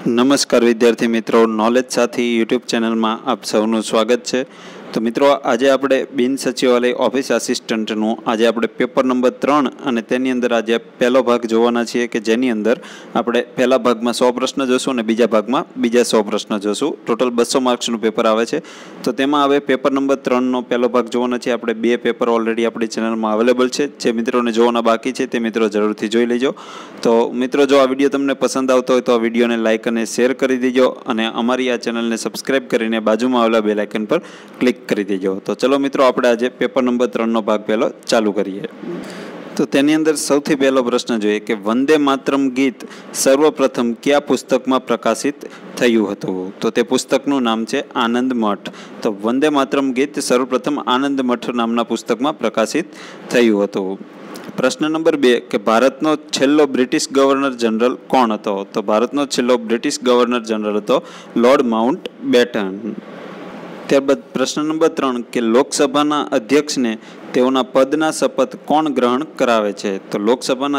નમસ્કાર વિદ્યાર્થી મિત્રો, નોલેજ સાથી યુટ્યુબ ચેનલમાં આપ સૌનું સ્વાગત છે। તો મિત્રો, આજે આપણે બિન સચિવાલય ઓફિસ આસિસ્ટન્ટનું આજે આપણે પેપર નંબર 3 અને તેની અંદર આજે પહેલો ભાગ જોવાના છીએ કે જેની અંદર આપણે પહેલા ભાગમાં 100 પ્રશ્ન જોશું અને બીજા ભાગમાં બીજા 100 પ્રશ્ન જોશું। ટોટલ 200 માર્ક્સનું પેપર આવે છે। તો તેમાં હવે પેપર નંબર 3નો પહેલો ભાગ જોવાના છે। આપણે બે પેપર ઓલરેડી આપણી ચેનલમાં અવેલેબલ છે। જે મિત્રોને જોવાના બાકી છે તે મિત્રો જરૂરથી જોઈ લેજો। તો મિત્રો, જો આ વિડીયો તમને પસંદ આવતો હોય તો આ વિડીયોને લાઇક અને શેર કરી દેજો અને અમારી આ ચેનલને સબસ્ક્રાઇબ કરીને બાજુમાં આવેલા બેલ આઇકન પર ક્લિક કરી દેજો। તો ચલો મિત્રો, આપણે આજે પેપર નંબર 3નો ભાગ પહેલો ચાલુ કરીએ। તો તેની અંદર સૌથી પહેલો પ્રશ્ન જોઈએ કે વંદે માતરમ ગીત સર્વપ્રથમ કયા પુસ્તકમાં પ્રકાશિત થયું હતું? તો તે પુસ્તકનું નામ છે આનંદ મઠ। તો વંદે માતરમ ગીત સર્વપ્રથમ આનંદ મઠ નામના પુસ્તકમાં પ્રકાશિત થયું હતું। પ્રશ્ન નંબર 2 કે ભારતનો છેલ્લો બ્રિટિશ ગવર્નર જનરલ કોણ હતો? તો ભારતનો છેલ્લો બ્રિટિશ ગવર્નર જનરલ હતો લોર્ડ માઉન્ટ બેટન। ત્યારબાદ પ્રશ્ન નંબર 3 કે લોકસભાના અધ્યક્ષને તેઓના પદના શપથ કોણ ગ્રહણ કરાવે છે? તો લોકસભાના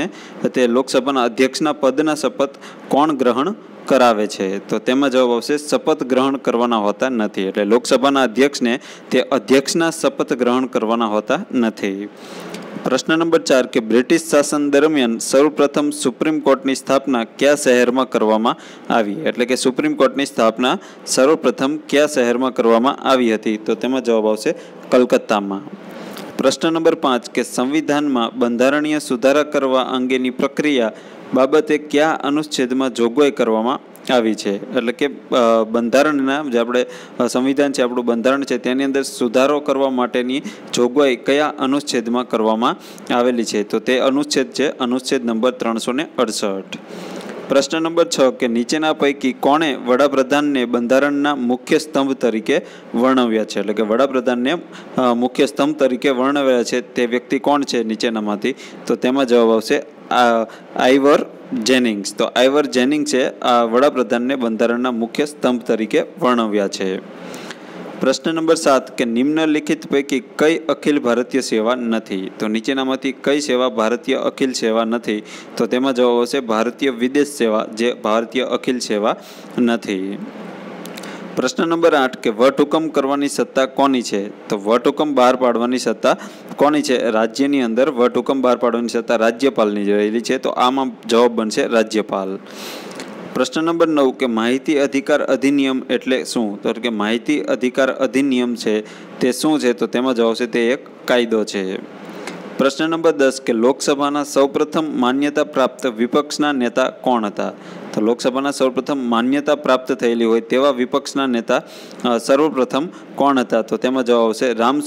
અધ્યક્ષના પદના શપથ કોણ ગ્રહણ કરાવે છે? તો તેમાં જવાબ આવશે શપથ ગ્રહણ કરવાના હોતા નથી। એટલે લોકસભાના અધ્યક્ષને તે અધ્યક્ષના શપથ ગ્રહણ કરવાના હોતા નથી। પ્રશ્ન નંબર 4 કે બ્રિટિશ શાસન દરમિયાન સૌપ્રથમ સુપ્રીમ કોર્ટની સ્થાપના કયા શહેરમાં કરવામાં આવી? એટલે કે સુપ્રીમ કોર્ટની સ્થાપના સર્વપ્રથમ કયા શહેરમાં કરવામાં આવી હતી? તો તેમાં જવાબ આવશે કલકત્તામાં। પ્રશ્ન નંબર 5 કે સંવિધાનમાં બંધારણીય સુધારા કરવા અંગેની પ્રક્રિયા બાબતે કયા અનુચ્છેદમાં જોગવાઈ કરવામાં આવી છે? એટલે કે બંધારણના જે આપણે સંવિધાન છે, આપણું બંધારણ છે, તેની અંદર સુધારો કરવા માટેની જોગવાઈ કયા અનુચ્છેદમાં કરવામાં આવેલી છે? તો તે અનુચ્છેદ છે અનુચ્છેદ નંબર 368। પ્રશ્ન નંબર 6 કે નીચેના પૈકી કોણે વડાપ્રધાનને બંધારણના મુખ્ય સ્તંભ તરીકે વર્ણવ્યા છે? એટલે કે વડાપ્રધાનને મુખ્ય સ્તંભ તરીકે વર્ણવ્યા છે તે વ્યક્તિ કોણ છે નીચેનામાંથી? તો તેમાં જવાબ આવશે આઇવર જેનિંગ્સ। તો આઇવર જેનિંગ છે આ વડાપ્રધાનને બંધારણના મુખ્ય સ્તંભ તરીકે વર્ણવ્યા છે। પ્રશ્ન નંબર 7 કે નિમ્નલિખિત પૈકી કઈ અખિલ ભારતીય સેવા નથી? તો નીચેનામાંથી કઈ સેવા ભારતીય અખિલ સેવા નથી? તો તેમાં જવાબ આવશે ભારતીય વિદેશ સેવા, જે ભારતીય અખિલ સેવા નથી। પ્રશ્ન નંબર 8 કે વટહુકમ કરવાની સત્તા કોની છે? તો વટહુકમ બહાર પાડવાની સત્તા કોની છે? રાજ્યની અંદર વટહુકમ બહાર પાડવાની સત્તા રાજ્યપાલની રહેલી છે। તો આમાં જવાબ બનશે રાજ્યપાલ। પ્રશ્ન નંબર 9 કે માહિતી અધિકાર અધિનિયમ એટલે શું? તો કે માહિતી અધિકાર અધિનિયમ છે તે શું છે? તો તેમાં જવાબ આવશે તે એક કાયદો છે। પ્રશ્ન નંબર 10 કે લોકસભાના સૌપ્રથમ માન્યતા પ્રાપ્ત વિપક્ષના નેતા કોણ હતા? તો લોકસભાના સૌપ્રથમ માન્યતા પ્રાપ્ત થયેલી હોય તેવા વિપક્ષના નેતા સર્વપ્રથમ કોણ હતા? તો તેમાં જવાબ આવશે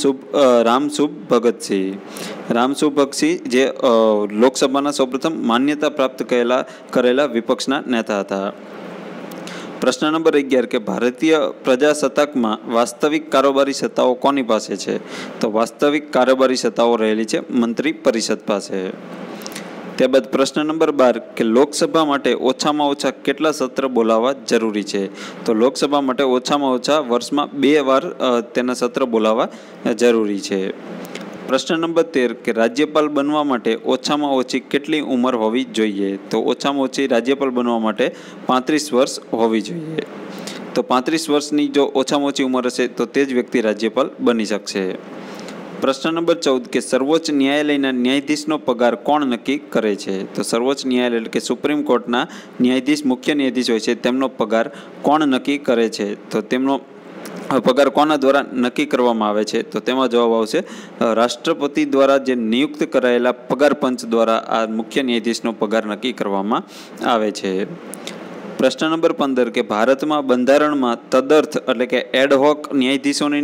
રામસુભ ભગતસિંહ। રામસુભ ભગતસિંહ જે લોકસભાના સૌપ્રથમ માન્યતા પ્રાપ્ત કરેલા વિપક્ષના નેતા હતા। પ્રશ્ન નંબર 11 કે ભારતીય પ્રજાસત્તાકમાં વાસ્તવિક કારોબારી સત્તાઓ કોની પાસે છે? તો વાસ્તવિક કારોબારી સત્તાઓ રહેલી છે મંત્રી પરિષદ પાસે। ત્યારબાદ પ્રશ્ન નંબર 12 કે લોકસભા માટે ઓછામાં ઓછા કેટલા સત્ર બોલાવવા જરૂરી છે? તો લોકસભા માટે ઓછામાં ઓછા વર્ષમાં 2 વાર તેના સત્ર બોલાવવા જરૂરી છે। પ્રશ્ન નંબર 13 કે રાજ્યપાલ બનવા માટે ઓછામાં ઓછી કેટલી ઉંમર હોવી જોઈએ? તો ઓછામાં ઓછી રાજ્યપાલ બનવા માટે 35 વર્ષ હોવી જોઈએ। તો 35 વર્ષની જો ઓછામાં ઓછી ઉંમર હશે તો તે જ વ્યક્તિ રાજ્યપાલ બની શકશે। પ્રશ્ન નંબર 14 કે સર્વોચ્ચ ન્યાયાલયના ન્યાયાધીશનો પગાર કોણ નક્કી કરે છે? તો સર્વોચ્ચ ન્યાયાલય એટલે કે સુપ્રીમ કોર્ટના ન્યાયાધીશ, મુખ્ય ન્યાયાધીશ હોય છે, તેમનો પગાર કોણ નક્કી કરે છે? તો તેમનો પગાર કોના દ્વારા નક્કી કરવામાં આવે છે? તો તેમાં જવાબ આવશે રાષ્ટ્રપતિ દ્વારા જે નિયુક્ત કરાયેલા પગાર પંચ દ્વારા આ મુખ્ય ન્યાયાધીશનો પગાર નક્કી કરવામાં આવે છે। પ્રશ્ન નંબર 15 કે ભારતમાં બંધારણમાં તદર્થ એટલે કે એડહોક ન્યાયાધીશોની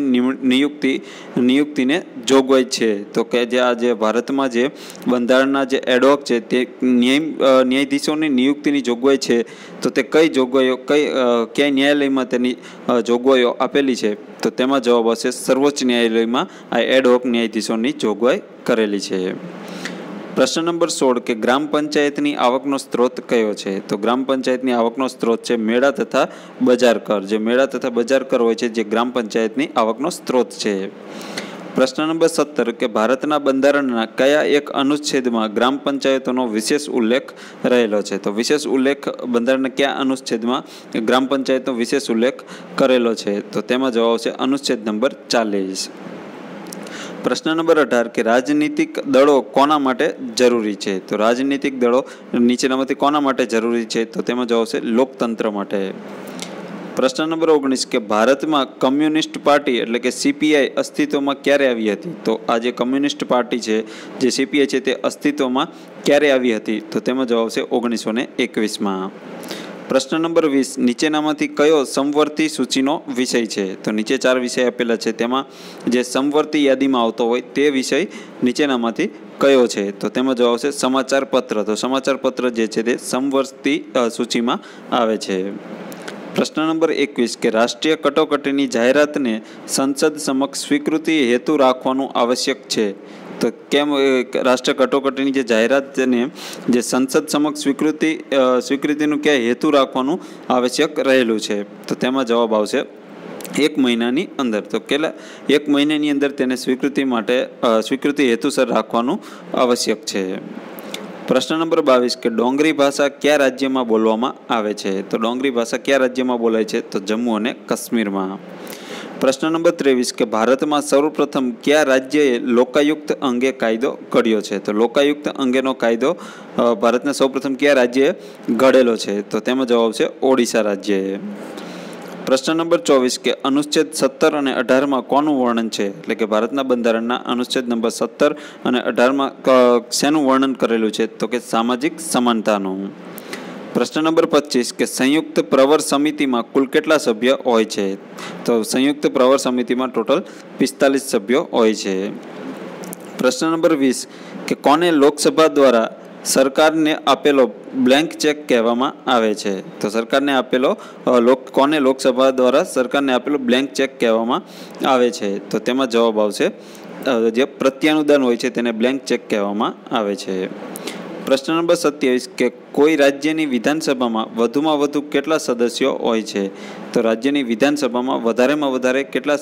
નિયુક્તિને જોગવાઈ છે? તો કે જે ભારતમાં જે બંધારણના જે એડહોક છે તે ન્યાયાધીશોની નિયુક્તિની જોગવાઈ છે, તો તે કઈ જોગવાઈઓ ક્યાંય ન્યાયાલયમાં તેની જોગવાઈઓ આપેલી છે? તો તેમાં જવાબ આવશે સર્વોચ્ચ ન્યાયાલયમાં આ એડહોક ન્યાયાધીશોની જોગવાઈ કરેલી છે। પ્રશ્ન નંબર 16 કે ગ્રામ પંચાયતની આવકનો સ્ત્રોત કયો છે? તો ગ્રામ પંચાયતની આવકનો સ્ત્રોત છે મેળા તથા બજાર કર। જે મેળા તથા બજાર કર હોય છે જે ગ્રામ પંચાયતની આવકનો સ્ત્રોત છે। પ્રશ્ન નંબર 17 કે ભારતના બંધારણના કયા એક અનુચ્છેદમાં ગ્રામ પંચાયતોનો વિશેષ ઉલ્લેખ રહેલો છે? તો વિશેષ ઉલ્લેખ બંધારણના કયા અનુચ્છેદમાં ગ્રામ પંચાયતનો વિશેષ ઉલ્લેખ કરેલો છે? તો તેમાં જવાબ આવશે અનુચ્છેદ નંબર 40. પ્રશ્ન નંબર 18 કે રાજનીતિક દળો કોના માટે જરૂરી છે? તો રાજનીતિક દળો નીચેનામાંથી કોના માટે જરૂરી છે? તો તેમાં જવાબ આવશે લોકતંત્ર માટે. પ્રશ્ન નંબર 19 કે ભારતમાં કમ્યુનિસ્ટ પાર્ટી એટલે કે સીપીઆઈ અસ્તિત્વમાં ક્યારે આવી હતી? તો આ જે કમ્યુનિસ્ટ પાર્ટી છે, જે સીપીઆઈ છે, તે અસ્તિત્વમાં ક્યારે આવી હતી? તો તેમાં જવાબ આવશે 1921માં. પ્રશ્ન નંબર 20 નીચેનામાંથી કયો સમવર્તી સૂચિનો વિષય છે? તો નીચે 4 વિષય આપેલા છે, તેમાં જે સમવર્તી યાદીમાં આવતો હોય તે વિષય નીચેનામાંથી કયો છે? તો તેમાં જવાબ આવશે સમાચાર પત્ર. તો સમાચાર પત્ર જે છે તે સમવર્તી સૂચિમાં આવે છે. પ્રશ્ન નંબર 21 કે રાષ્ટ્રીય કટોકટીની જાહેરાતને સંસદ સમક્ષ સ્વીકૃતિ હેતુ રાખવાનું આવશ્યક છે? તો કેમ રાષ્ટ્રીય કટોકટીની જે જાહેરાતને જે સંસદ સમક્ષ સ્વીકૃતિનું ક્યાં હેતુ રાખવાનું આવશ્યક રહેલું છે? તો તેમાં જવાબ આવશે 1 મહિનાની અંદર. તો કેટલા 1 મહિનાની અંદર તેને સ્વીકૃતિ હેતુસર રાખવાનું આવશ્યક છે. પ્રશ્ન નંબર 22 કે ડોંગરી ભાષા કયા રાજ્યમાં બોલવામાં આવે છે? તો ડોંગરી ભાષા કયા રાજ્યમાં બોલાય છે? તો જમ્મુ અને કાશ્મીરમાં. પ્રશ્ન નંબર 23 કે ભારતમાં સૌપ્રથમ કયા રાજ્યએ લોકાયુક્ત અંગે કાયદો ઘડ્યો છે? તો લોકાયુક્ત અંગેનો કાયદો ભારતના સૌપ્રથમ કયા રાજ્યએ ઘડેલો છે? તો તેમાં જવાબ છે ઓડિશા રાજ્યએ. પ્રશ્ન નંબર 24 કે અનુચ્છેદ 17 અને 18માં કોનું વર્ણન છે? એટલે કે ભારતના બંધારણના અનુચ્છેદ નંબર 17 અને 18માં શેનું વર્ણન કરેલું છે? તો કે સામાજિક સમાનતાનું. પ્રશ્ન નંબર 25 કે સંયુક્ત પ્રવર સમિતિમાં કુલ કેટલા સભ્ય હોય છે? તો સંયુક્ત પ્રવર સમિતિમાં ટોટલ 45 સભ્યો હોય છે. પ્રશ્ન નંબર 20 કે કોને લોકસભા દ્વારા સરકારને આપેલો બ્લેન્ક ચેક કહેવામાં આવે છે? તો સરકારને આપેલો કોને લોકસભા દ્વારા સરકારને આપેલો બ્લેન્ક ચેક કહેવામાં આવે છે? તો તેમાં જવાબ આવશે જે પ્રત્યાનુદાન હોય છે તેને બ્લેન્ક ચેક કહેવામાં આવે છે. પ્રશ્ન નંબર 27 કે કોઈ રાજ્યની વિધાનસભામાં વધુમાં વધુ કેટલા સદસ્યો હોય છે? તો રાજ્યની વિધાનસભામાં વધારેમાં વધારે કેટલા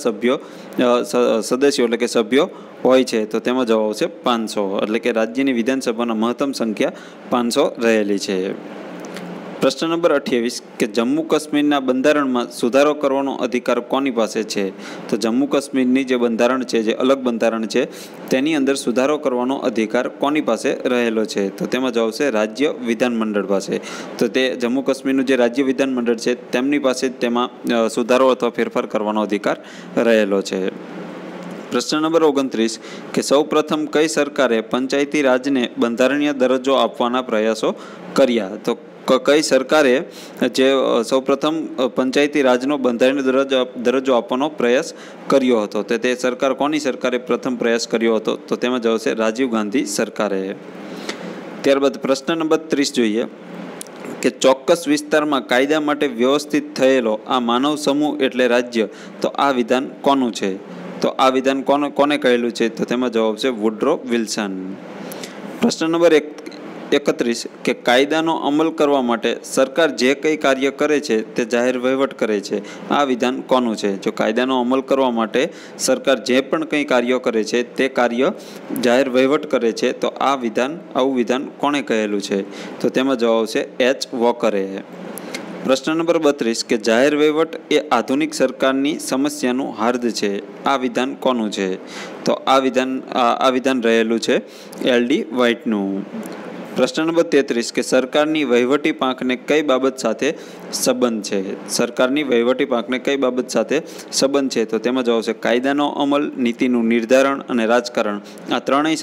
સદસ્યો એટલે કે સભ્યો હોય છે? તો તેમાં જવાબ આવશે 500. એટલે કે રાજ્યની વિધાનસભાની મહત્તમ સંખ્યા 500 રહેલી છે. પ્રશ્ન નંબર 28 કે જમ્મુ કાશ્મીરના બંધારણમાં સુધારો કરવાનો અધિકાર કોની પાસે છે? તો જમ્મુ કાશ્મીરની જે બંધારણ છે, જે અલગ બંધારણ છે, તેની અંદર સુધારો કરવાનો અધિકાર કોની પાસે રહેલો છે? તો તેમાં જવાબ આવશે રાજ્ય વિધાનમંડળ પાસે. તો તે જમ્મુ કાશ્મીરનું જે રાજ્ય વિધાનમંડળ છે તેમની પાસે તેમાં સુધારો અથવા ફેરફાર કરવાનો અધિકાર રહેલો છે. પ્રશ્ન નંબર 29 કે સૌ પ્રથમ કઈ સરકારે પંચાયતી રાજને બંધારણીય દરજ્જો આપવાના પ્રયાસો કર્યા? તો કઈ સરકારે જે સૌપ્રથમ પંચાયતી રાજનો બંધારણીય દરજ્જો આપવાનો પ્રયાસ કર્યો હતો? તે સરકાર કોની સરકારે પ્રથમ પ્રયાસ કર્યો હતો? તો તેમાં જવાબ છે રાજીવ ગાંધી સરકારે. ત્યારબાદ પ્રશ્ન નંબર 30 જોઈએ કે ચોક્કસ વિસ્તારમાં કાયદા માટે વ્યવસ્થિત થયેલો આ માનવ સમૂહ એટલે રાજ્ય. તો આ વિધાન કોનું છે? તો આ વિધાન કોને કહેલું છે? તો તેમાં જવાબ છે વુડ્રો વિલ્સન. પ્રશ્ન નંબર 31 કે કાયદાનો અમલ કરવા માટે સરકાર જે કંઈ કાર્ય કરે છે તે જાહેર વહીવટ કરે છે. આ વિધાન કોનું છે? જો કાયદાનો અમલ કરવા માટે સરકાર જે પણ કંઈ કાર્યો કરે છે તે કાર્ય જાહેર વહીવટ કરે છે, તો આવું વિધાન કોણે કહેલું છે? તો તેમાં જવાબ છે એચ વોકરે. પ્રશ્ન નંબર 32 કે જાહેર વહીવટ એ આધુનિક સરકારની સમસ્યાનું હાર્દ છે. આ વિધાન કોનું છે? તો આ વિધાન રહેલું છે એલડી વ્હાઇટનું. પ્રશ્ન નંબર 33 કે સરકારની વહીવટી પાંખને કઈ બાબત સાથે સંબંધ છે? સરકારની વહીવટી પાંખને કઈ બાબત સાથે સંબંધ છે? તો તેમાં જવાબ છે કાયદાનો અમલ, નીતિનું નિર્ધારણ અને રાજકારણ. આ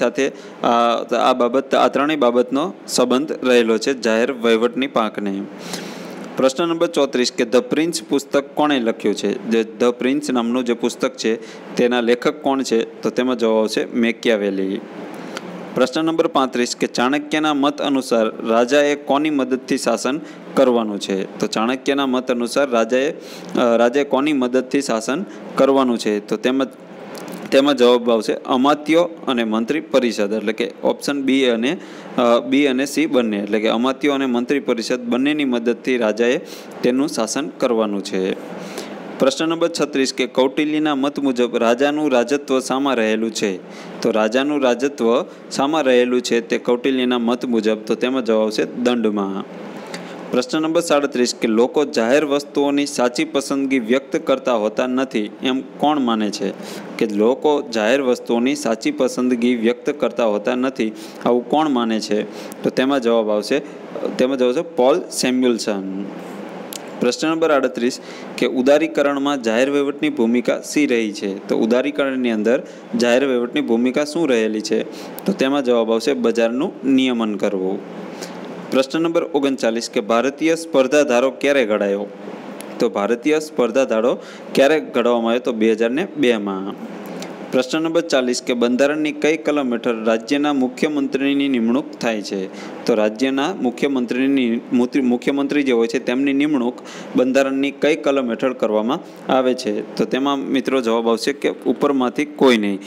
ત્રણેય બાબતનો સંબંધ રહેલો છે જાહેર વહીવટની પાંખને. પ્રશ્ન નંબર 34 કે ધ પ્રિન્સ પુસ્તક કોણે લખ્યું છે? જે ધ પ્રિન્સ નામનું જે પુસ્તક છે તેના લેખક કોણ છે? તો તેમાં જવાબ આવશે મેકિયાવેલી. પ્રશ્ન નંબર 35 કે ચાણક્યના મત અનુસાર રાજાએ કોની મદદથી શાસન કરવાનું છે? તો ચાણક્યના મત અનુસાર રાજાએ કોની મદદથી શાસન કરવાનું છે? તો તેમાં જવાબ આવશે અમાત્યો અને મંત્રી પરિષદ. એટલે કે ઓપ્શન બી અને સી બંને, એટલે કે અમાત્યો અને મંત્રી પરિષદ બંનેની મદદથી રાજાએ તેનું શાસન કરવાનું છે. પ્રશ્ન નંબર 36 કે કૌટિલ્યના મત મુજબ રાજાનું રાજત્વ શામાં રહેલું છે? તો રાજાનું રાજત્વ શામાં રહેલું છે તે કૌટિલ્યના મત મુજબ, તો તેમાં જવાબ આવશે દંડમાં. પ્રશ્ન નંબર 37 કે લોકો જાહેર વસ્તુઓની સાચી પસંદગી વ્યક્ત કરતા હોતા નથી એમ કોણ માને છે? કે લોકો જાહેર વસ્તુઓની સાચી પસંદગી વ્યક્ત કરતા હોતા નથી આવું કોણ માને છે? તો તેમાં જવાબ આવશે પોલ સેમ્યુઅલ્સન. પ્રશ્ન નંબર 38 કે ઉદારીકરણમાં જાહેર વહીવટની ભૂમિકા શી રહી છે? તો ઉદારીકરણની અંદર જાહેર વહીવટની ભૂમિકા શું રહેલી છે? તો તેમાં જવાબ આવશે બજારનું નિયમન કરવું. પ્રશ્ન નંબર 39 કે ભારતીય સ્પર્ધા ધારો ક્યારે ઘડાયો? તો ભારતીય સ્પર્ધા ધારો ક્યારે ઘડવામાં આવ્યો? તો 2002માં. પ્રશ્ન નંબર 40 કે બંધારણની કઈ કલમ હેઠળ રાજ્યના મુખ્યમંત્રીની નિમણૂક થાય છે? તો રાજ્યના મુખ્યમંત્રી જે હોય છે તેમની નિમણૂક બંધારણની કઈ કલમ હેઠળ કરવામાં આવે છે? તો તેમાં મિત્રો જવાબ આવશે કે ઉપરમાંથી કોઈ નહીં.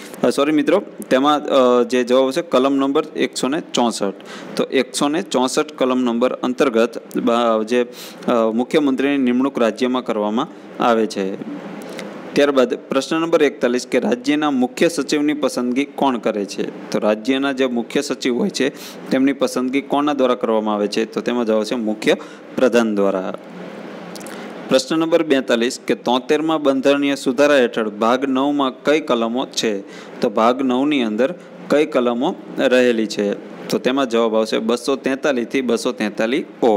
તેમાં જે જવાબ આવશે કલમ નંબર 164. તો 164 કલમ નંબર અંતર્ગત જે મુખ્યમંત્રીની નિમણૂક રાજ્યમાં કરવામાં આવે છે. ત્યારબાદ પ્રશ્ન નંબર 41 કે રાજ્યના મુખ્ય સચિવની પસંદગી કોણ કરે છે? તો રાજ્યના જે મુખ્ય સચિવ હોય છે તેમની પસંદગી કોના દ્વારા કરવામાં આવે છે? તો તેમાં જવાબ છે મુખ્ય પ્રધાન દ્વારા. પ્રશ્ન નંબર 42 કે 73માં બંધારણીય સુધારા હેઠળ ભાગ 9માં કઈ કલમો છે? તો ભાગ 9ની અંદર કઈ કલમો રહેલી છે? તો તેમાં જવાબ આવશે 243 થી 243 ઓ.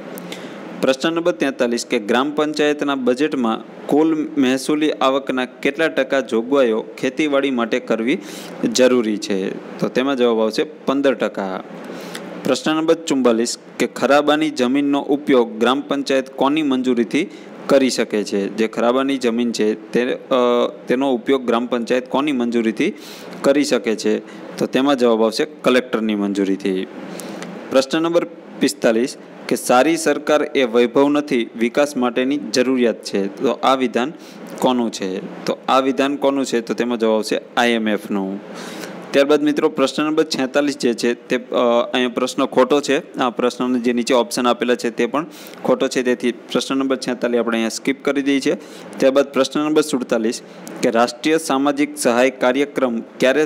પ્રશ્ન નંબર 43 કે ગ્રામ પંચાયતના બજેટમાં કુલ મહેસૂલી આવકના કેટલા ટકા જોગવાઈઓ ખેતીવાડી માટે કરવી જરૂરી છે? તો તેમાં જવાબ આવશે 15%. પ્રશ્ન નંબર 44 કે ખરાબાની જમીનનો ઉપયોગ ગ્રામ પંચાયત કોની મંજૂરીથી કરી શકે છે? જે ખરાબાની જમીન છે તેનો ઉપયોગ ગ્રામ પંચાયત કોની મંજૂરીથી કરી શકે છે? તો તેમાં જવાબ આવશે કલેક્ટરની મંજૂરીથી. પ્રશ્ન નંબર 45 કે સારી સરકાર એ વૈભવ નથી, વિકાસ માટેની જરૂરિયાત છે. તો આ વિધાન કોનું છે? તો આ વિધાન કોનું છે? તો તેમાં જવાબ આવશે IMFનું. ત્યારબાદ મિત્રો પ્રશ્ન નંબર 46 જે છે તે અહીંયા પ્રશ્ન ખોટો છે. આ પ્રશ્નનો જે નીચે ઓપ્શન આપેલા છે તે પણ ખોટો છે, તેથી પ્રશ્ન નંબર 46 આપણે અહીંયા સ્કીપ કરી દઈએ છીએ. ત્યારબાદ પ્રશ્ન નંબર 47 કે રાષ્ટ્રીય સામાજિક સહાય કાર્યક્રમ ક્યારે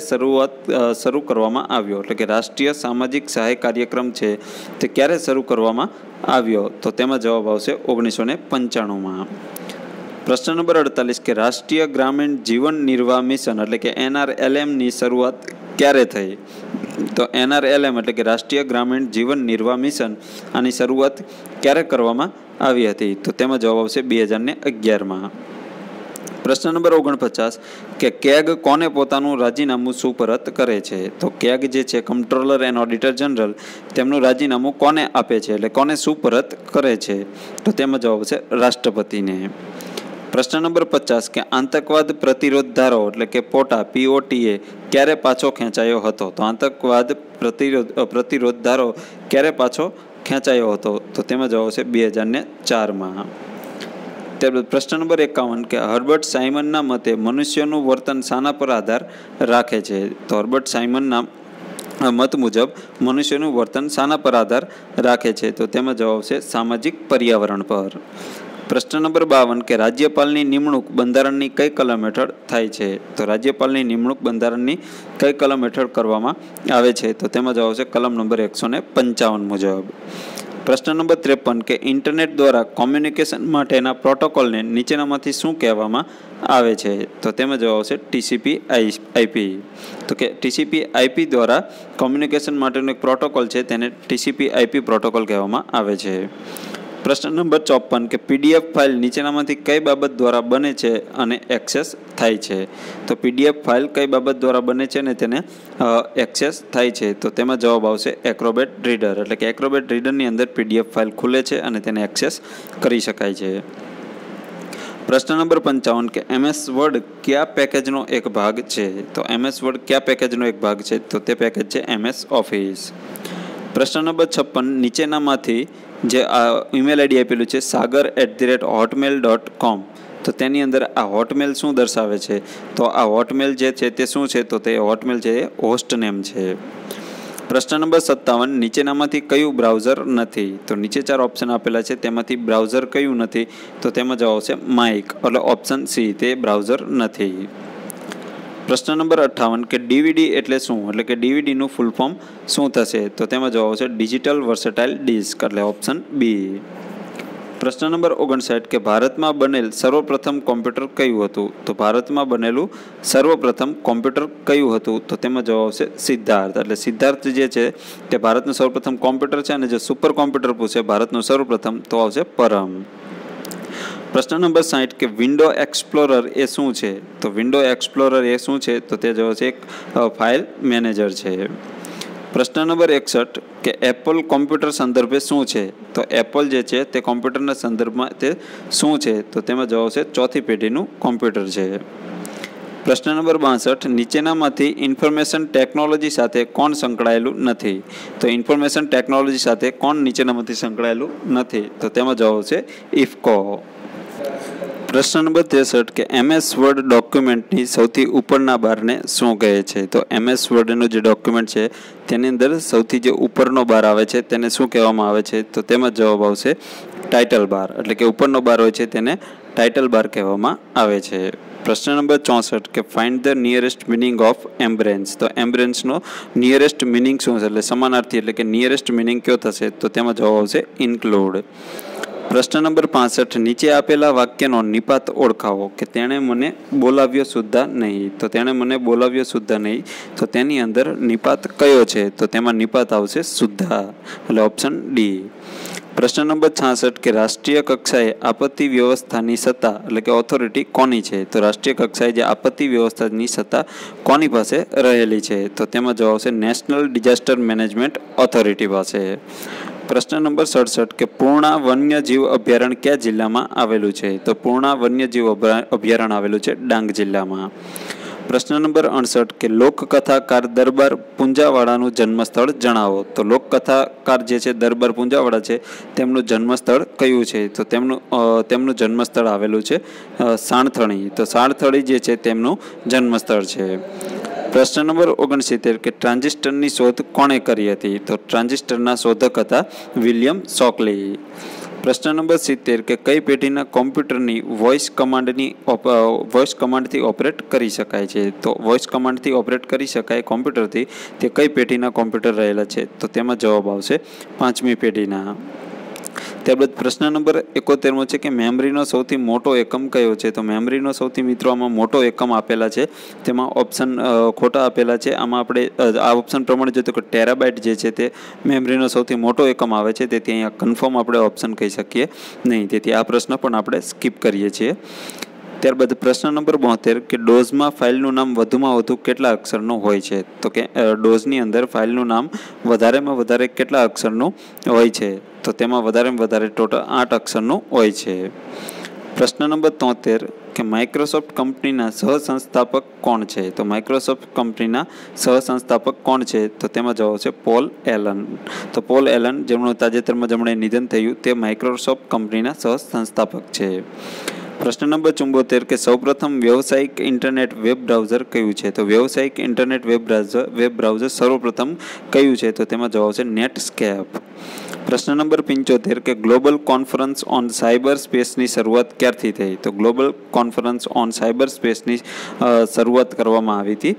શરૂ કરવામાં આવ્યો? એટલે કે રાષ્ટ્રીય સામાજિક સહાય કાર્યક્રમ છે તે ક્યારે શરૂ કરવામાં આવ્યો? તો તેમાં જવાબ આવશે 1995માં. પ્રશ્ન નંબર 48 કે રાષ્ટ્રીય ગ્રામીણ જીવન નિર્વાહ મિશન એટલે કે NRLMની શરૂઆત ક્યારે થઈ? તો NRLM એટલે કે રાષ્ટ્રીય ગ્રામીણ જીવન નિર્વાહ મિશન આની શરૂઆત ક્યારે કરવામાં આવી હતી? તો તેમાં જવાબ આવશે 2011માં. પ્રશ્ન નંબર 49 કે કેગ કોને પોતાનું રાજીનામું સુપરત કરે છે? તો કેગ જે છે કમ્પ્ટ્રોલર એન્ડ ઓડિટર જનરલ તેમનું રાજીનામું કોને આપે છે એટલે કોને સુપરત કરે છે? તો તેમાં જવાબ આવશે રાષ્ટ્રપતિને. પ્રશ્ન નંબર 50 કે આતંકવાદ પ્રતિરોધ ધારો એટલે કે POTA ક્યારે પાછો ખેંચાયો હતો? તો આતંકવાદ પ્રતિરોધ ધારો ક્યારે પાછો ખેંચાયો હતો? તો તેમાં જવાબ આવશે 2004માં. ત્યારબાદ પ્રશ્ન નંબર 51 કે હર્બર્ટ સાયમનના મતે મનુષ્યનું વર્તન શાના પર આધાર રાખે છે? તો હર્બર્ટ સાયમનના મત મુજબ મનુષ્યનું વર્તન શાના પર આધાર રાખે છે? તો તેમાં જવાબ આવશે સામાજિક પર્યાવરણ પર. પ્રશ્ન નંબર 52 કે રાજ્યપાલની નિમણૂક બંધારણની કઈ કલમ હેઠળ થાય છે? તો રાજ્યપાલની નિમણૂક બંધારણની કઈ કલમ હેઠળ કરવામાં આવે છે? તો તેમાં જવાબ આવશે કલમ નંબર 155 મુજબ. પ્રશ્ન નંબર 53 કે ઇન્ટરનેટ દ્વારા કોમ્યુનિકેશન માટેના પ્રોટોકોલને નીચેનામાંથી શું કહેવામાં આવે છે? તો તેમાં જવાબ આવશે TCP/IP. તો કે TCP/IP દ્વારા કોમ્યુનિકેશન માટેનો એક પ્રોટોકોલ છે તેને TCP/IP પ્રોટોકોલ કહેવામાં આવે છે. પ્રશ્ન નંબર 54 કે PDF ફાઇલ નીચેનામાંથી કઈ બાબત દ્વારા બને છે અને એક્સેસ થાય છે? તો PDF ફાઇલ કઈ બાબત દ્વારા બને છે અને તેને એક્સેસ થાય છે? તો તેમાં જવાબ આવશે એક્રોબેટ રીડર એટલે કે એક્રોબેટ રીડરની અંદર PDF ફાઇલ ખુલે છે અને તેને એક્સેસ કરી શકાય છે. પ્રશ્ન નંબર 55 કે MS વર્ડ કયા પેકેજનો એક ભાગ છે? તો MS વર્ડ કયા પેકેજનો એક ભાગ છે? તો તે પેકેજ છે MS ઓફિસ. પ્રશ્ન નંબર 56 નીચેનામાંથી જે આ ઈમેલ આઈડી આપેલું છે sagar@hotmail.com તો તેની અંદર આ હોટમેલ શું દર્શાવે છે? તો આ હોટમેલ જે છે તે શું છે? તો તે હોટમેલ છે એ હોસ્ટ નેમ છે. પ્રશ્ન નંબર 57, નીચેનામાંથી કયું બ્રાઉઝર નથી? તો નીચે 4 ઓપ્શન આપેલા છે, તેમાંથી બ્રાઉઝર કયું નથી? તો તેમાં જવાબ આવશે માઇક, એટલે ઓપ્શન સી, તે બ્રાઉઝર નથી. પ્રશ્ન નંબર 58 કે ડીવીડી એટલે શું? એટલે કે ડીવીડીનું ફૂલ ફોર્મ શું થશે? તો તેમાં જવાબ આવશે ડિજિટલ વર્સેટાઇલ ડિસ્ક, એટલે ઓપ્શન બી. પ્રશ્ન નંબર 59 કે ભારતમાં બનેલ સર્વપ્રથમ કોમ્પ્યુટર કયું હતું? તો ભારતમાં બનેલું સર્વપ્રથમ કોમ્પ્યુટર કયું હતું? તો તેમાં જવાબ આવશે સિદ્ધાર્થ, એટલે સિદ્ધાર્થ જે છે તે ભારતનું સર્વપ્રથમ કોમ્પ્યુટર છે. અને જો સુપર કોમ્પ્યુટર પૂછે ભારતનું સર્વપ્રથમ, તો આવશે પરમ. પ્રશ્ન નંબર 60 કે વિન્ડો એક્સપ્લોરર એ શું છે? તો વિન્ડો એક્સપ્લોરર એ શું છે? તો તે જવાબ છે એક ફાઇલ મેનેજર છે. પ્રશ્ન નંબર 61 કે એપલ કોમ્પ્યુટર સંદર્ભે શું છે? તો એપલ જે છે તે કોમ્પ્યુટરના સંદર્ભમાં તે શું છે? તો તેમાં જવાબ છે ચોથી પેઢીનું કોમ્પ્યુટર છે. પ્રશ્ન નંબર 62 નીચેનામાંથી ઇન્ફોર્મેશન ટેકનોલોજી સાથે કોણ સંકળાયેલું નથી? તો ઇન્ફોર્મેશન ટેકનોલોજી સાથે કોણ નીચેનામાંથી સંકળાયેલું નથી? તો તેમાં જવાબ છે ઇફકો. પ્રશ્ન નંબર 63 કે MS વર્ડ ડોક્યુમેન્ટની સૌથી ઉપરના બારને શું કહે છે? તો MS વર્ડનું જે ડોક્યુમેન્ટ છે તેની અંદર સૌથી જે ઉપરનો બાર આવે છે તેને શું કહેવામાં આવે છે? તો તેમાં જવાબ આવશે ટાઇટલ બાર, એટલે કે ઉપરનો બાર હોય છે તેને ટાઇટલ બાર કહેવામાં આવે છે. પ્રશ્ન નંબર 64 કે find the nearest meaning of embrace. તો એમ્બ્રેન્સનો નિયરેસ્ટ મિનિંગ શું છે? એટલે સમાનાર્થી, એટલે કે નિયરેસ્ટ મિનિંગ કયો થશે? તો તેમાં જવાબ આવશે ઇન્ક્લુડ. પ્રશ્ન નંબર 65 નીચે આપેલા વાક્યનો નિપાત ઓળખાવો. કે તેણે મને બોલાવ્યો સુદ્ધા નહીં. તો તેણે મને બોલાવ્યો સુદ્ધા નહીં, તો તેની અંદર નિપાત કયો છે? તો તેમાં નિપાત આવશે સુદ્ધા, એટલે ઓપ્શન ડી. પ્રશ્ન નંબર 66 કે રાષ્ટ્રીય કક્ષાએ આપત્તિ વ્યવસ્થાની સત્તા, એટલે કે ઓથોરિટી કોની છે? તો રાષ્ટ્રીય કક્ષાએ જે આપત્તિ વ્યવસ્થાની સત્તા કોની પાસે રહેલી છે? તો તેમાં જવાબ આવશે નેશનલ ડિઝાસ્ટર મેનેજમેન્ટ ઓથોરિટી પાસે. પ્રશ્ન નંબર 67 કે પૂર્ણા વન્યજીવ અભયારણ્ય કયા જિલ્લામાં આવેલું છે? તો પૂર્ણા વન્યજીવ અભયારણ્ય આવેલું છે ડાંગ જિલ્લામાં. પ્રશ્ન નંબર 68 કે લોકકથાકાર દરબાર પૂંજાવાળાનું જન્મસ્થળ જણાવો. તો લોકકથાકાર જે છે દરબાર પૂંજાવાળા છે તેમનું જન્મસ્થળ કયું છે? તો તેમનું જન્મસ્થળ આવેલું છે સાણથળી. તો સાણથળી જે છે તેમનું જન્મસ્થળ છે. પ્રશ્ન નંબર 69 કે ટ્રાન્ઝિસ્ટરની શોધ કોણે કરી હતી? તો ટ્રાન્ઝિસ્ટરના શોધક હતા વિલિયમ શોકલી. પ્રશ્ન નંબર 70 કે કઈ પેઢીના કોમ્પ્યુટરની વોઇસ કમાન્ડથી ઓપરેટ કરી શકાય છે? તો વોઇસ કમાન્ડથી ઓપરેટ કરી શકાય કોમ્પ્યુટરથી તે કઈ પેઢીના કોમ્પ્યુટર રહેલા છે? તો તેમાં જવાબ આવશે 5મી પેઢીના. ત્યારબાદ પ્રશ્ન નંબર 71 છે કે મેમરીનો સૌથી મોટો એકમ કયો છે? તો મેમરીનો સૌથી મિત્રો આમાં મોટો એકમ આપેલા છે, તેમાં ઓપ્શન ખોટા આપેલા છે. આમાં આપણે આ ઓપ્શન પ્રમાણે જોઈએ તો કે ટેરાબાઇટ જે છે તે મેમરીનો સૌથી મોટો એકમ આવે છે, તેથી અહીંયા કન્ફર્મ આપણે ઓપ્શન કહી શકીએ નહીં, તેથી આ પ્રશ્ન પણ આપણે સ્કીપ કરીએ છીએ. ત્યારબાદ પ્રશ્ન નંબર 72 કે ડોઝમાં ફાઇલનું નામ વધુમાં વધુ કેટલા અક્ષરનું હોય છે? તો કે ડોઝની અંદર ફાઇલનું નામ વધારેમાં વધારે કેટલા અક્ષરનું હોય છે? તો તેમાં વધારેમાં વધારે ટોટલ 8 અક્ષરનું હોય છે. પ્રશ્ન નંબર 73 કે માઇક્રોસોફ્ટ કંપનીના સહસંસ્થાપક કોણ છે? તો માઇક્રોસોફ્ટ કંપનીના સહસંસ્થાપક કોણ છે? તો તેમાં જવાબ છે પોલ એલન. તો પોલ એલન જેમનું તાજેતરમાં જેમણે નિધન થયું તે માઇક્રોસોફ્ટ કંપનીના સહસંસ્થાપક છે. પ્રશ્ન નંબર 74 કે સૌપ્રથમ વ્યવસાયિક ઇન્ટરનેટ વેબ બ્રાઉઝર કયું છે? તો વ્યવસાયિક ઇન્ટરનેટ વેબ બ્રાઉઝર સર્વપ્રથમ કયું છે? તો તેમાં જવાબ છે નેટસ્કેપ. પ્રશ્ન નંબર 75 કે ગ્લોબલ કોન્ફરન્સ ઓન સાયબર સ્પેસની શરૂઆત ક્યારથી થઈ? તો ગ્લોબલ કોન્ફરન્સ ઓન સાયબર સ્પેસની શરૂઆત કરવામાં આવી હતી.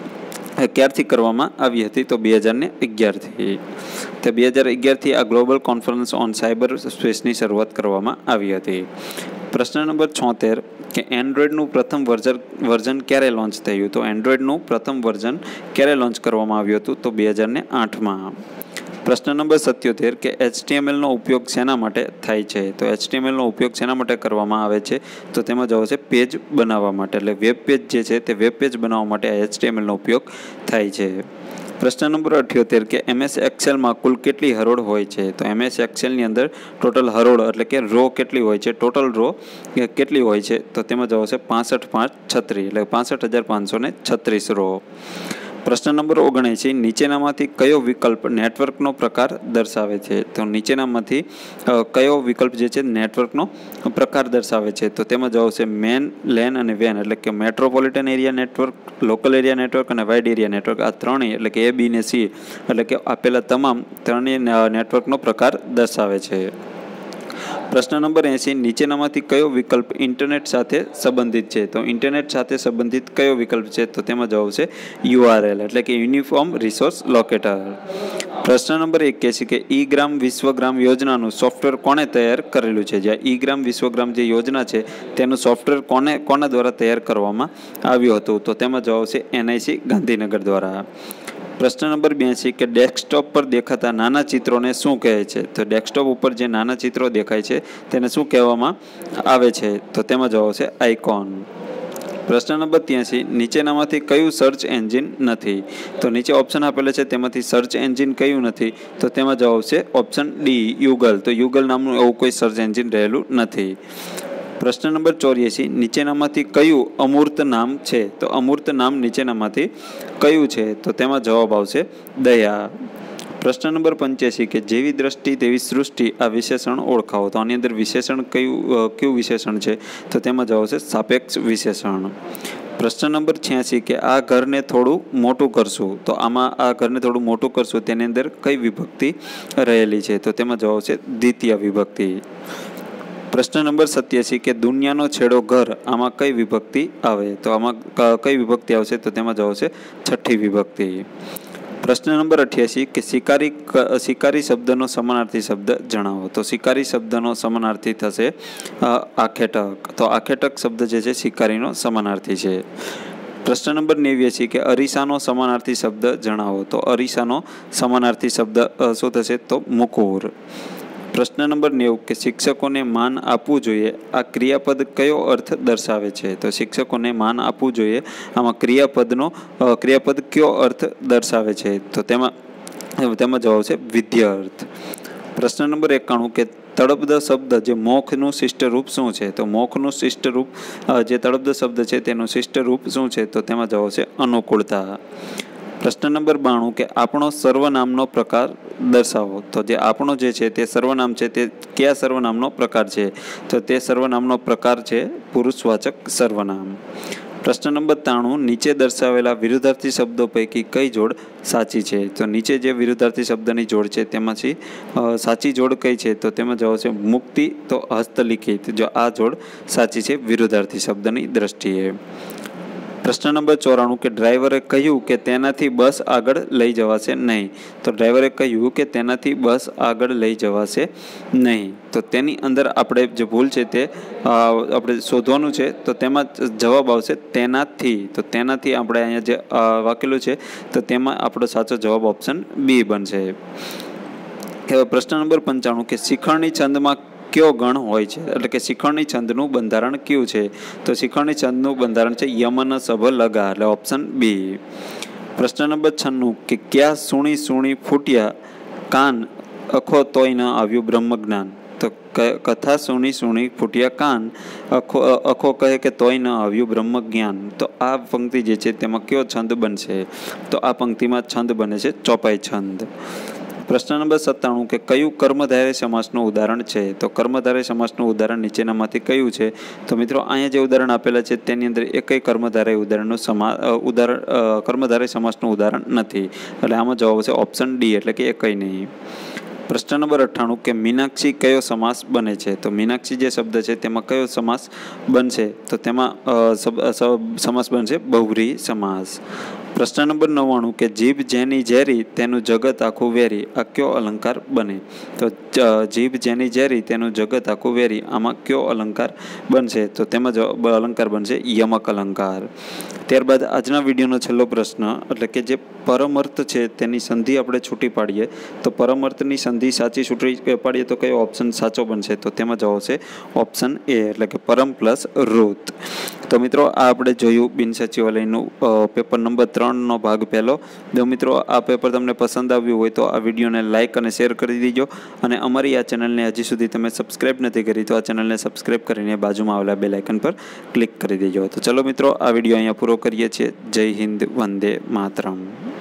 ક્યારથી કરવામાં આવી હતી? તો 2011થી. તો 2011થી આ ગ્લોબલ કોન્ફરન્સ ઓન સાયબર સ્પેસની શરૂઆત કરવામાં આવી હતી. પ્રશ્ન નંબર 76 કે એન્ડ્રોઈડનું પ્રથમ વર્ઝન ક્યારે લોન્ચ થયું? તો એન્ડ્રોઈડનું પ્રથમ વર્ઝન ક્યારે લોન્ચ કરવામાં આવ્યું હતું? તો 2008માં. પ્રશ્ન નંબર 77 કે HTMLનો ઉપયોગ શેના માટે થાય છે? તો HTMLનો ઉપયોગ શેના માટે કરવામાં આવે છે? તો તેમાં જવાબ છે પેજ બનાવવા માટે, એટલે વેબ પેજ જે છે તે વેબ પેજ બનાવવા માટે HTMLનો ઉપયોગ થાય છે. પ્રશ્ન નંબર 78 કે MS એક્સેલમાં કુલ કેટલી હરોળ હોય છે? તો MS એક્સેલની અંદર ટોટલ હરોળ એટલે કે રો કેટલી હોય છે? ટોટલ રો કેટલી હોય છે? તો તેમાં જવાબ છે 65,536, એટલે 65,536 રો. પ્રશ્ન નંબર 79, નીચેનામાંથી કયો વિકલ્પ નેટવર્કનો પ્રકાર દર્શાવે છે? તો નીચેનામાંથી કયો વિકલ્પ જે છે નેટવર્કનો પ્રકાર દર્શાવે છે? તો તેમાં જવાબ છે મેન, લેન અને વેન, એટલે કે metropolitan area network, local area network અને વાઇડ એરિયા નેટવર્ક. આ ત્રણેય એટલે કે A, B ને C એટલે કે આપેલા તમામ ત્રણેય નેટવર્કનો પ્રકાર દર્શાવે છે. પ્રશ્ન નંબર 80, નીચેનામાંથી કયો વિકલ્પ ઇન્ટરનેટ સાથે સંબંધિત છે? તો ઇન્ટરનેટ સાથે સંબંધિત કયો વિકલ્પ છે? તો તેમાં જવાબ છે URL એટલે કે યુનિફોર્મ રિસોર્સ લોકેટર. પ્રશ્ન નંબર 81, કે ઈ-ગ્રામ વિશ્વગ્રામ યોજનાનું સોફ્ટવેર કોણે તૈયાર કરેલું છે? જ્યાં ઈ-ગ્રામ વિશ્વગ્રામ જે યોજના છે તેનું સોફ્ટવેર કોના દ્વારા તૈયાર કરવામાં આવ્યું હતું? તો તેમાં જવાબ છે NIC ગાંધીનગર દ્વારા. પ્રશ્ન નંબર 82, કે ડેસ્કટોપ પર દેખાતા નાના ચિત્રોને શું કહે છે? તો ડેસ્કટોપ ઉપર જે નાના ચિત્રો દેખાય છે તેને શું કહેવામાં આવે છે? તો તેમાં જવાબ છે આઇકોન. પ્રશ્ન નંબર 83, નીચેનામાંથી કયું સર્ચ એન્જિન નથી? તો નીચે ઓપ્શન આપેલા છે તેમાંથી સર્ચ એન્જિન કયું નથી? તો તેમાં જવાબ છે ઓપ્શન ડી, યુગલ. તો યુગલ નામનું એવું કોઈ સર્ચ એન્જિન રહેલું નથી. પ્રશ્ન નંબર 84, નીચેનામાંથી કયું અમૂર્ત નામ છે? તો અમૂર્ત નામ નીચેનામાંથી કયું છે? તો તેમાં જવાબ આવશે દયા. પ્રશ્ન નંબર 85, કે જેવી દ્રષ્ટિ તેવી સૃષ્ટિ આ વિશેષણ ઓળખાવો. તો આની અંદર વિશેષણ કયું વિશેષણ છે? તો તેમાં જવાબ છે સાપેક્ષ વિશેષણ. પ્રશ્ન નંબર 86, કે આ ઘરને થોડું મોટું કરશું. તો આમાં આ ઘરને થોડું મોટું કરશું તેની અંદર કઈ વિભક્તિ રહેલી છે? તો તેમાં જવાબ છે દ્વિતીય વિભક્તિ. પ્રશ્ન નંબર 87, કે દુનિયાનો છેડો ઘર, આમાં કઈ વિભક્તિ આવે? તો આમાં કઈ વિભક્તિ આવશે? તો તેમાં જવાબ છે છઠ્ઠી વિભક્તિ. પ્રશ્ન નંબર 88, કે શિકારી શબ્દનો સમાનાર્થી શબ્દ જણાવો. તો શિકારી શબ્દનો સમાનાર્થી થશે આખેટક. તો આખેટક શબ્દ જે છે શિકારીનો સમાનાર્થી છે. પ્રશ્ન નંબર 89, કે અરીસાનો સમાનાર્થી શબ્દ જણાવો. તો અરીસાનો સમાનાર્થી શબ્દ શું થશે? તો મુકુર. પ્રશ્ન નંબર 90, કે શિક્ષકોને માન આપવું જોઈએ, આ ક્રિયાપદ કયો અર્થ દર્શાવે છે? તો શિક્ષકોને માન આપવું જોઈએ, આમાં ક્રિયાપદ કયો અર્થ દર્શાવે છે? તો તેમાં જવાબ છે વિદ્યાર્થ. પ્રશ્ન નંબર 91, કે તળપદ શબ્દ જે મોખનું શિષ્ટ રૂપ શું છે? તો મોખનું શિષ્ટ રૂપ જે તળપદ શબ્દ છે તેનું શિષ્ટ રૂપ શું છે? તો તેમાં જવાબ છે અનુકૂળતા. પ્રશ્ન નંબર 92, કે આપણો સર્વનામનો પ્રકાર દર્શાવો. તો જે આપણો જે છે તે સર્વનામ છે તે કયા સર્વનામનો પ્રકાર છે? તો તે સર્વનામનો પ્રકાર છે પુરુષવાચક સર્વનામ. પ્રશ્ન નંબર 93, નીચે દર્શાવેલા વિરુદ્ધાર્થી શબ્દો પૈકી કઈ જોડ સાચી છે? તો નીચે જે વિરુદ્ધાર્થી શબ્દની જોડ છે તેમાંથી સાચી જોડ કઈ છે? તો તેમાં જવાબ છે મુક્તિ. તો હસ્તલિખિત, જો આ જોડ સાચી છે વિરુદ્ધાર્થી શબ્દની દ્રષ્ટિએ. પ્રશ્ન નંબર 94, કે ડ્રાઈવરે કહ્યું કે તેનાથી બસ આગળ લઈ જવાશે નહીં. તો ડ્રાઈવરે કહ્યું કે તેનાથી બસ આગળ લઈ જવાશે નહીં. તો તેની અંદર આપણે જે ભૂલ છે તે આપણે શોધવાનું છે. તો તેમાં જવાબ આવશે તેનાથી. તો તેનાથી આપણે અહીંયા જે વાકેલું છે તો તેમાં આપણો સાચો જવાબ ઓપ્શન બી બનશે. પ્રશ્ન નંબર 95, કે શિખરણી છંદમાં કયો ગણ હોય છે? એટલે કે શિખરણી છંદનું બંધારણ કયું છે? તો શિખરણી છંદનું બંધારણ છે યમન સભ લગા, એટલે ઓપ્શન બી. પ્રશ્ન નંબર 96, કે ક્યાં સુણી સુણી ફૂટ્યા કાન, અખો તોય ન આવ્યું બ્રહ્મ જ્ઞાન. તો કથા સુણી સુણી ફૂટ્યા કાન, અખો કહે કે તોય ન આવ્યું બ્રહ્મ જ્ઞાન. તો આ પંક્તિ જે છે તેમાં કયો છંદ બનશે? તો આ પંક્તિમાં છંદ બને છે ચોપાઈ છંદ. પ્રશ્ન નંબર 97, કે કયું કર્મધારય સમાસનું ઉદાહરણ છે? તો કર્મધારય સમાસનું ઉદાહરણ નીચેનામાંથી કયું છે? તો મિત્રો અહીંયા જે ઉદાહરણ આપેલા છે તેની અંદર એકય કર્મધારય કર્મધારય સમાસનું ઉદાહરણ નથી. એટલે આમાં જવાબ છે ઓપ્શન ડી, એટલે કે એકય નહીં. પ્રશ્ન નંબર 98, કે મીનાક્ષી કયો સમાસ બને છે? તો મીનાક્ષી જે શબ્દ છે તેમાં કયો સમાસ બનશે? તો તેમાં સમાસ બનશે બહુવ્રીહી સમાસ. પ્રશ્ન નંબર 99, કે જીભ જેની ઝેરી તેનું જગત આખું વેરી, આ કયો અલંકાર બને? તો જીભ જેની ઝેરી તેનું જગત આખું વેરી, આમાં કયો અલંકાર બનશે? તો તેમાં અલંકાર બનશે યમક અલંકાર. ત્યારબાદ આજના વિડીયોનો છેલ્લો પ્રશ્ન, એટલે કે જે પરમ અર્થ છે તેની સંધિ આપણે છૂટી પાડીએ તો પરમ અર્થની સંધિ સાચી છૂટી પાડીએ તો કયો ઓપ્શન સાચો બનશે? તો તેમાં જવાબ છે ઓપ્શન એ, એટલે કે પરમ પ્લસ ઋત. તો મિત્રો આ આપણે જોયું બિનસચિવાલયનું પેપર નંબર 3નો ભાગ પહેલો. જો મિત્રો આ પેપર તમને પસંદ આવ્યું હોય તો આ વિડીયોને લાઇક અને શેર કરી દીજો અને અમારી આ ચેનલને હજી સુધી તમે સબસ્ક્રાઈબ નથી કરી તો આ ચેનલને સબસ્ક્રાઈબ કરીને બાજુમાં આવેલા બેલ આઇકન પર ક્લિક કરી દેજો. તો ચલો મિત્રો, આ વિડીયો અહીંયા પૂરો કરીએ છીએ. જય હિન્દ, વંદે માતરમ.